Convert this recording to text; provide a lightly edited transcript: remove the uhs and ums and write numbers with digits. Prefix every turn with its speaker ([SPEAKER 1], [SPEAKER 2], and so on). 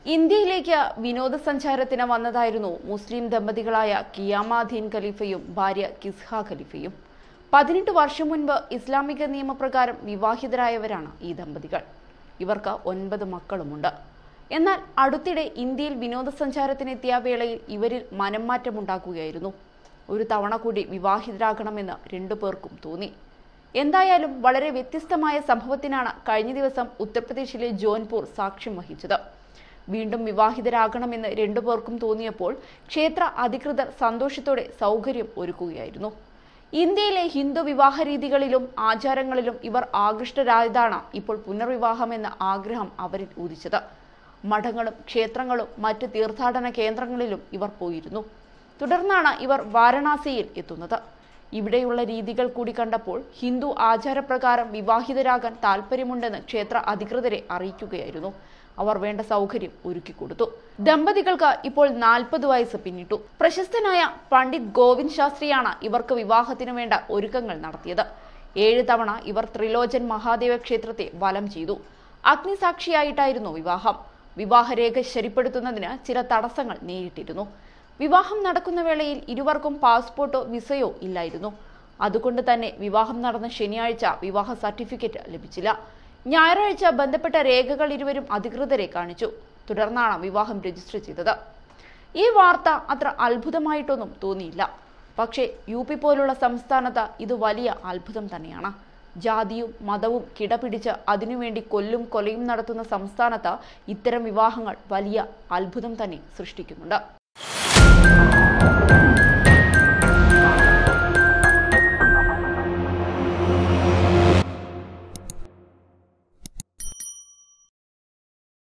[SPEAKER 1] ഇന്ത്യയിലേക്ക് വിനോദസഞ്ചാരത്തിന് വന്നതായിരുന്നു മുസ്ലിം ദമ്പതികളായ കിയാമദ്ദീൻ ഖലീഫയും ഭാര്യ കിസ്ഹ ഖലീഫയും. 18 വർഷം മുൻപ് ഇസ്ലാമിക നിയമപ്രകാരം വിവാഹിതരായവരാണ് ഈ ദമ്പതികൾ. ഇവർക്ക് 9 മക്കളുമുണ്ട്. എന്നാൽ അടുത്തിടെ ഇന്ത്യയിൽ വിനോദസഞ്ചാരത്തിനെത്തിയ വേളയിൽ ഇവരിൽ മനംമാറ്റമുണ്ടാക്കുകയായിരുന്നു. ഒരു തവണ കൂടി വിവാഹിതരാകണമെന്ന് 2 പേർക്കും തോന്നി. എന്തായാലും വളരെ വ്യത്യസ്തമായ സംഭവത്തിനാണ് കഴിഞ്ഞ ദിവസം ഉത്തർപ്രദേശിലെ ജോൻപൂർ സാക്ഷ്യം വഹിച്ചത്. വീണ്ടും വിവാഹിതരാകണമെന്ന് 2 പേർക്കും തോന്നിയപ്പോൾ ക്ഷേത്ര അധികൃതർ സന്തോഷത്തോടെ സൗകര്യം ഒരുക്കുകയായിരുന്നു. ഇന്ത്യയിലെ ഹിന്ദു വിവാഹ രീതികളിലും ആചാരങ്ങളിലും ഇവർ ആകൃഷ്ടരായതാണ് ഇപ്പോൾ പുനർവിവാഹമെന്ന ആഗ്രഹം അവരിൽ ഉദിച്ചത്. മഠങ്ങളും ക്ഷേത്രങ്ങളും മറ്റ് തീർത്ഥാടന കേന്ദ്രങ്ങളിലും ഇവർ പോയിരുന്നു. തുടർന്നാണ് ഇവർ വാരണാസിയിൽ എത്തുന്നത്. ഇവിടെയുള്ള രീതികൾ കൂടി കണ്ടപ്പോൾ ഹിന്ദു ആചാരപ്രകാരം വിവാഹിതരാകാൻ താല്പര്യമുണ്ടെന്ന് ക്ഷേത്ര അധികൃതരെ അറിയിക്കുകയായിരുന്നു. അവർ വേണ്ട സൗകര്യം ഒരുക്കിക്കൊടുത്തു. ദമ്പതികൾക്ക് ഇപ്പോൾ 40 വയസ്സ് പിന്നിട്ടു. പ്രശസ്തനായ പണ്ഡിറ്റ് ഗോവിന്ദ് ശാസ്ത്രിയാണ് ഇവർക്ക് വിവാഹത്തിനു വേണ്ട ഒരുക്കങ്ങൾ നടത്തിയത്. 7 തവണ ഇവർ ത്രിലോചൻ മഹാദേവ ക്ഷേത്രത്തെ വലം ചെയ്തു. അഗ്നിസാക്ഷിയായിട്ടായിരുന്നു വിവാഹം. വിവാഹരേഖ ശരിപ്പെടുത്തുന്നതിന് ചില തടസ്സങ്ങൾ നേരിട്ടിരുന്നു. വിവാഹം നടക്കുന്ന വേളയിൽ ഇരുവർക്കും പാസ്പോർട്ടോ വിസയോ ഇല്ലായിരുന്നു. അതുകൊണ്ട് തന്നെ വിവാഹം നടന്ന ശനിയാഴ്ച വിവാഹ സർട്ടിഫിക്കറ്റ് ലഭിച്ചില്ല. ഞായറാഴ്ച ബന്ധപ്പെട്ട രേഖകൾ ഇരുവരും അധികൃതരെ കാണിച്ചു. തുടർന്നാണ് വിവാഹം രജിസ്റ്റർ ചെയ്തത്. ഈ വാർത്ത അത്ര അത്ഭുതമായിട്ടൊന്നും തോന്നിയില്ല. പക്ഷേ UP പോലുള്ള സംസ്ഥാനത്ത് ഇത് വലിയ അത്ഭുതം തന്നെയാണ്. ജാതിയും മതവും കിടപിടിച്ച് അതിനുവേണ്ടി കൊല്ലും കൊലയും നടത്തുന്ന സംസ്ഥാനത്ത് ഇത്തരം വിവാഹങ്ങൾ വലിയ അത്ഭുതം തന്നെ സൃഷ്ടിക്കുന്നുണ്ട്.